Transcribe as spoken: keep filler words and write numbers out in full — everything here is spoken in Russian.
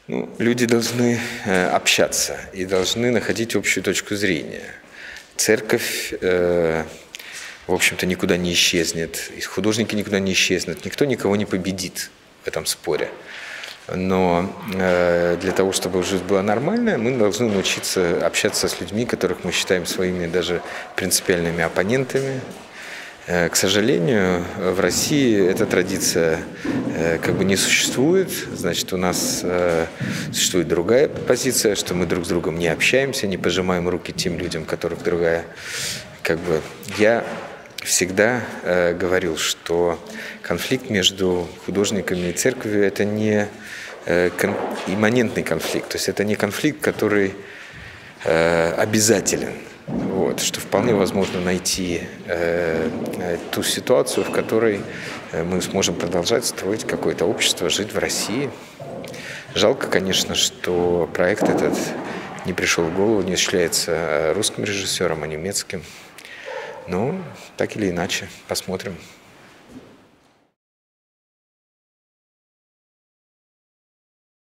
Ну, люди должны э, общаться и должны находить общую точку зрения. Церковь, э, в общем-то, никуда не исчезнет, и художники никуда не исчезнут, никто никого не победит в этом споре. Но э, для того, чтобы жизнь была нормальная, мы должны научиться общаться с людьми, которых мы считаем своими даже принципиальными оппонентами. Э, к сожалению, в России эта традиция э, как бы не существует. Значит, у нас э, существует другая позиция, что мы друг с другом не общаемся, не пожимаем руки тем людям, у которых другая. Как бы я всегда э, говорил, что конфликт между художниками и церковью – это не э, кон- имманентный конфликт, то есть это не конфликт, который э, обязателен. Вот, что вполне возможно найти э, ту ситуацию, в которой мы сможем продолжать строить какое-то общество, жить в России. Жалко, конечно, что проект этот не пришел в голову, не осуществляется русским режиссером, а немецким. Ну, так или иначе, посмотрим.